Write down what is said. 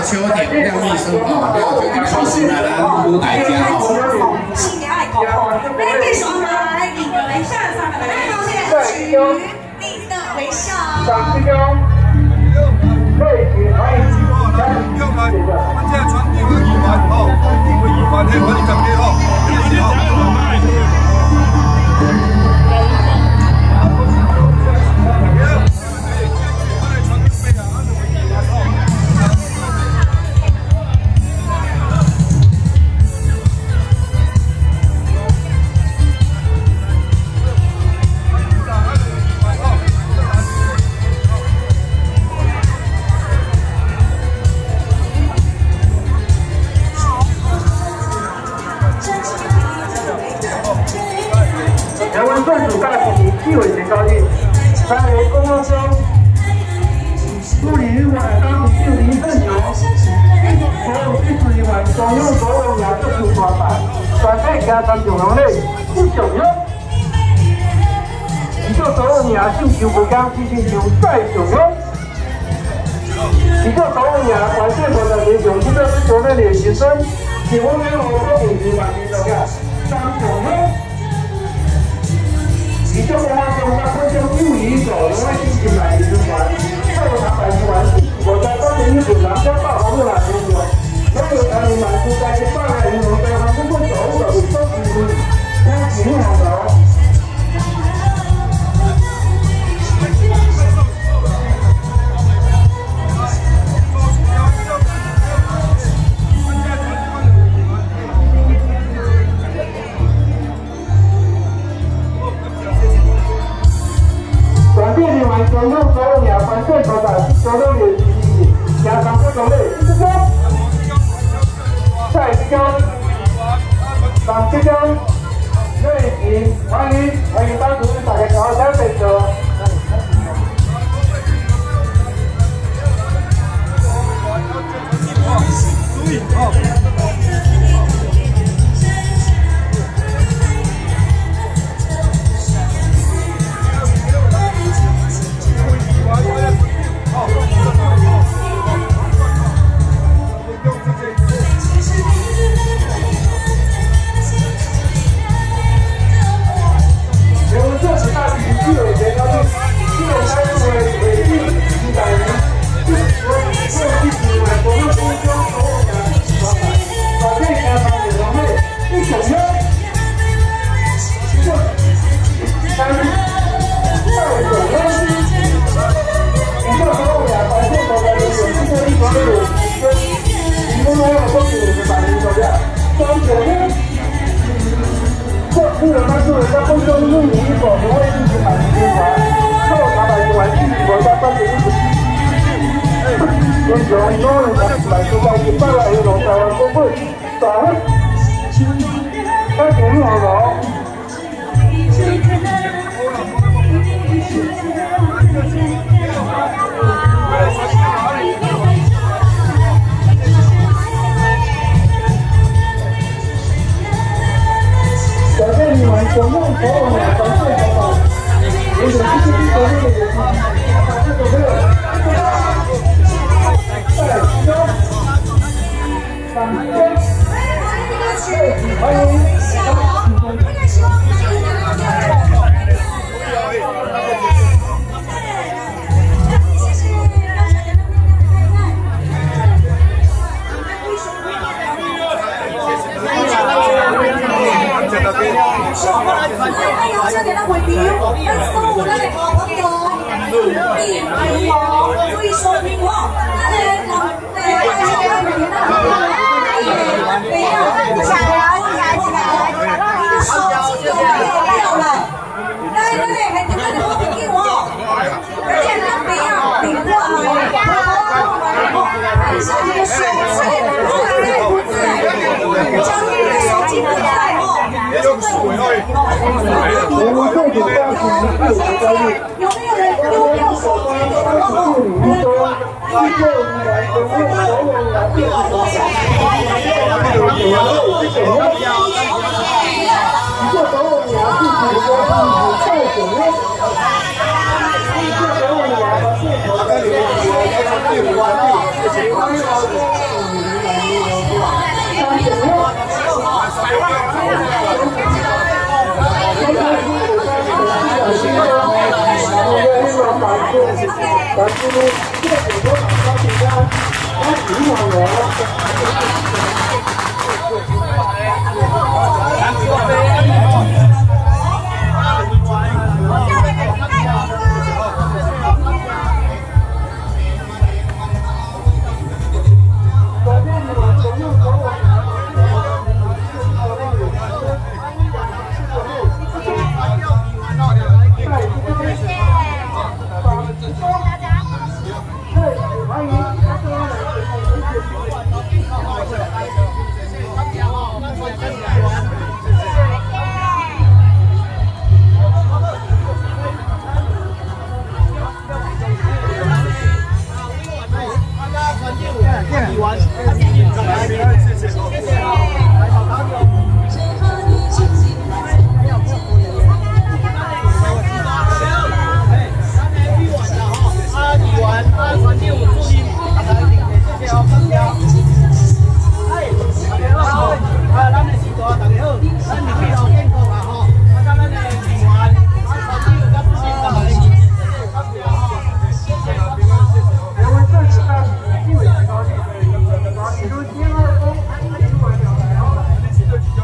秋田廖秘书哦，廖秋田老师来咱舞台家哦。 新年爱口红，来给双来，你的微笑上面来表现出你的微笑。 掌声中，对，欢迎家庭用来，我们现在传递为一环哦，为一环的我哋感觉哦，谢谢哦。 人文政府大主题纪委前高兴，三为公共中，祝你日晚当主就林正雄，所有技术人员中用所有牙做出大牌，全体家参上人类不上用。你做所有牙性球不刚，提醒球再上用。你做所有牙关键部的英雄，这个是国内的学生，请问你我做主题完成了个张上用。 你做公安中，那分中又一手，另外进行买一支船，还有300支船，我在当年日本南江大航路来中国，所有船员满出在这大海银河在航空会走路的尾收机会，那挺好的哦。 中用所有牙关键头的所有联系牙长不同类，这个再这个上这个类型，欢迎当主大家好好选择。注意哦。 谢谢。 这个很多老高兴家，他挺好的。 谢谢。